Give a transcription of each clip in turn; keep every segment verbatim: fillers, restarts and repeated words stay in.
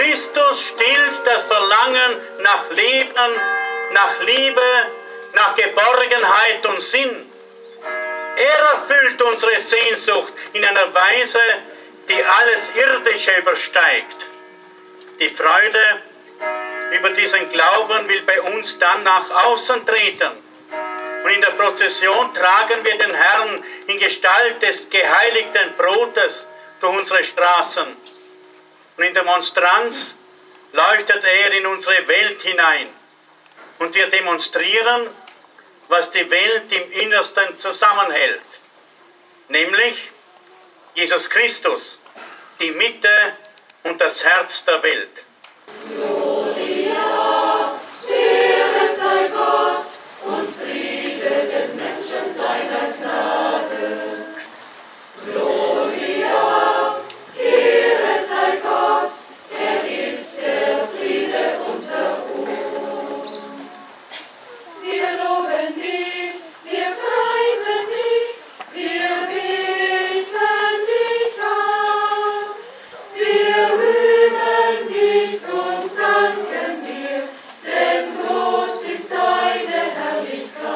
Christus stillt das Verlangen nach Leben, nach Liebe, nach Geborgenheit und Sinn. Er erfüllt unsere Sehnsucht in einer Weise, die alles Irdische übersteigt. Die Freude über diesen Glauben will bei uns dann nach außen treten. Und in der Prozession tragen wir den Herrn in Gestalt des geheiligten Brotes durch unsere Straßen. Und in der Monstranz leuchtet er in unsere Welt hinein. Und wir demonstrieren, was die Welt im Innersten zusammenhält. Nämlich Jesus Christus, die Mitte und das Herz der Welt. Gloria, Ehre sei Gott und Friede den Menschen seiner Gnade. Gloria, Ehre sei Gott, er ist der Friede unter uns. Wir loben dich, wir preisen dich, wir beten dich an. Wir rühmen dich und danken dir, denn groß ist deine Herrlichkeit.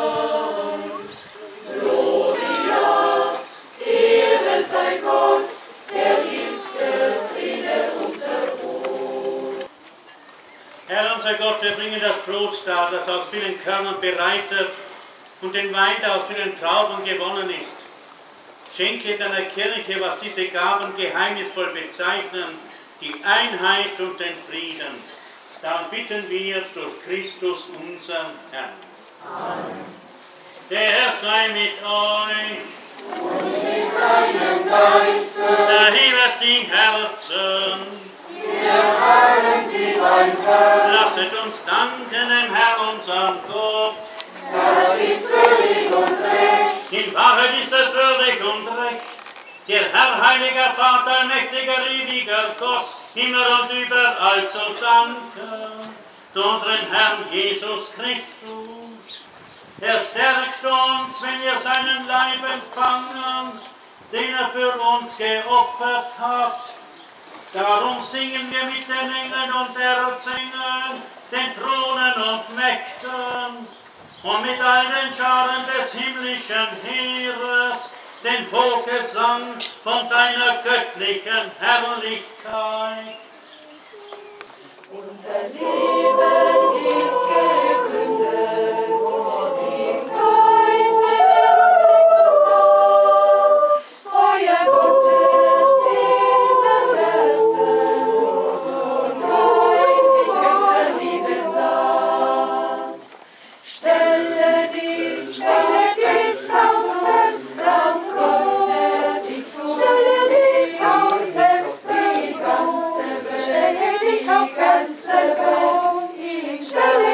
Gloria, Ehre sei Gott, er ist der Friede unter uns. Herr unser Gott, wir bringen das Brot dar, das aus vielen Körnern bereitet und den Wein, der aus vielen Trauben gewonnen ist. Schenke deiner Kirche, was diese Gaben geheimnisvoll bezeichnen, die Einheit und den Frieden. Darum bitten wir durch Christus, unseren Herrn. Amen. Der Herr sei mit euch. Und mit deinem Geiste. Erhebet die Herzen. Wir halten sie beim Herrn. Lasset uns danken dem Herrn, unserem Gott. Das ist würdig und recht. In Wahrheit ist es würdig und recht. Der Herr, heiliger Vater, mächtiger, ewiger Gott, immer und überall zu danken. Zu unserem Herrn Jesus Christus. Er stärkt uns, wenn wir seinen Leib empfangen, den er für uns geopfert hat. Darum singen wir mit den Engeln und Erzengern, den Thronen und Mächten und mit allen Scharen des himmlischen Heeres den Hochgesang von deiner göttlichen Herrlichkeit. Unser Leben ist gegründet im Geiste, der uns exaltiert. Feuer Gottes in den Herzen und euch in höchster Liebe satt. Stelle dich, stelle dich auf fest auf Gott, der dich tut. Stelle dich auf fest die ganze Welt. Stelle dich auf feste Welt. Stelle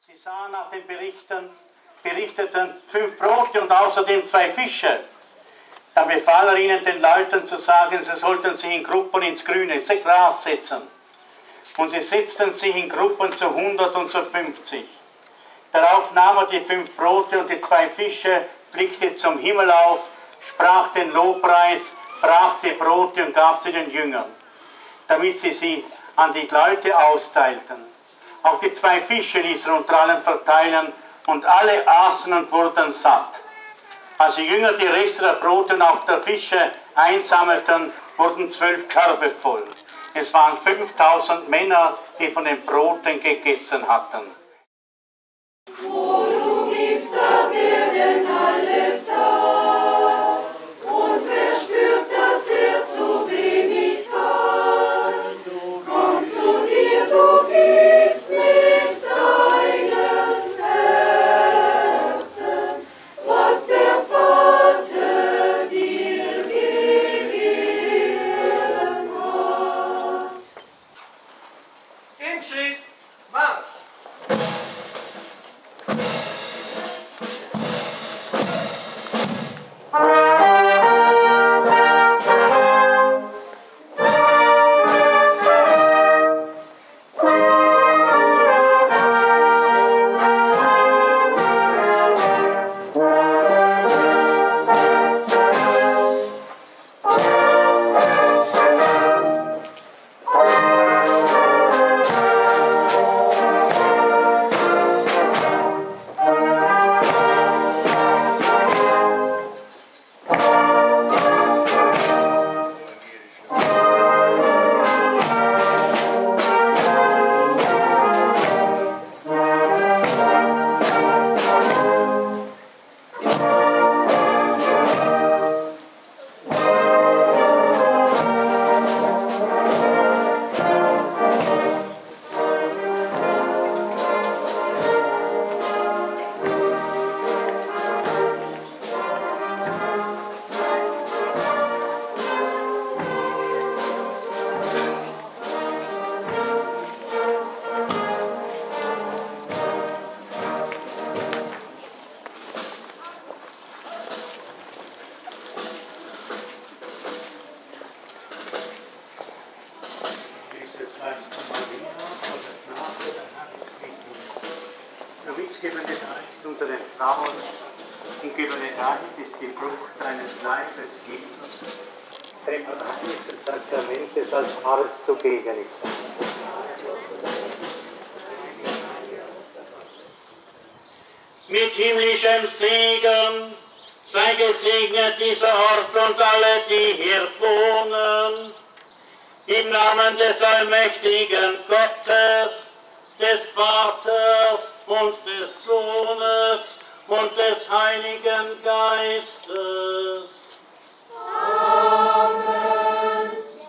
Sie sahen nach den Berichten, berichteten fünf Brote und außerdem zwei Fische. Dann befahl er ihnen, den Leuten zu sagen, sie sollten sich in Gruppen ins grüne Gras setzen. Und sie setzten sich in Gruppen zu hundert und zu fünfzig. Darauf nahm er die fünf Brote und die zwei Fische, blickte zum Himmel auf, sprach den Lobpreis, brach die Brote und gab sie den Jüngern, damit sie sie an die Leute austeilten. Auch die zwei Fische ließ er unter allen verteilen und alle aßen und wurden satt. Als die Jünger die Reste der Brote und auch der Fische einsammelten, wurden zwölf Körbe voll. Es waren fünftausend Männer, die von den Broten gegessen hatten. Wo du gibst, da werden alle satt. Und wer spürt, dass er zu wenig hat? Komm zu dir, du gibst mit deinem Herzen, was der Vater dir gegeben hat. Im Schritt, Marsch! Der witzgebende Tag unter den Frauen und gebende Tag ist die Frucht deines Leibes, Jesus. Dem heiligsten Sakrament des Altares zugegen ist. Mit himmlischem Segen sei gesegnet dieser Ort und alle, die hier wohnen. Im Namen des allmächtigen Gottes, des Vaters und des Sohnes und des Heiligen Geistes. Amen.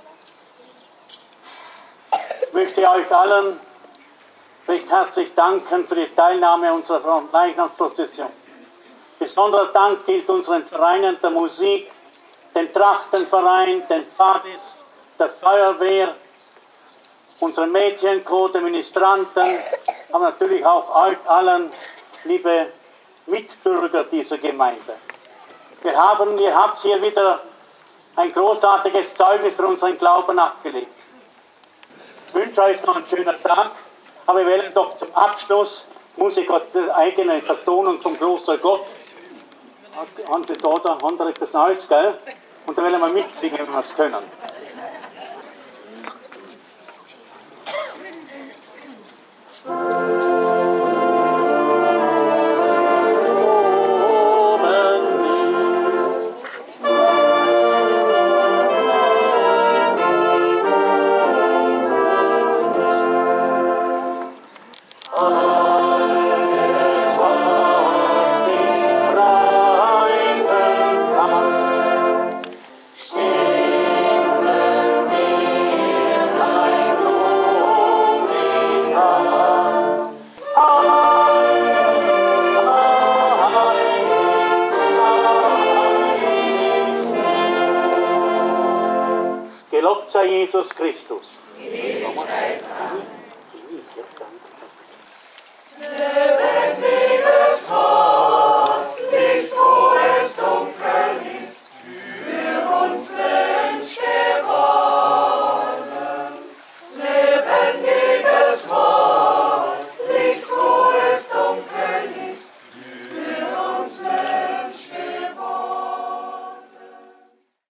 Ich möchte euch allen recht herzlich danken für die Teilnahme unserer Leichnamsprozession. Besonderer Dank gilt unseren Vereinen der Musik, den Trachtenverein, den Pfadis, der Feuerwehr, unseren Mädchenchor, den Ministranten, aber natürlich auch euch allen, liebe Mitbürger dieser Gemeinde. Wir haben, ihr habt hier wieder ein großartiges Zeugnis für unseren Glauben abgelegt. Ich wünsche euch noch einen schönen Tag, aber wir werden doch zum Abschluss Musik der eigenen Vertonung vom Kloster Gott. Haben Sie da oder andere etwas Neues, gell? Und da werden wir mitsingen, wenn wir es können. Gelobt sei Jesus Christus.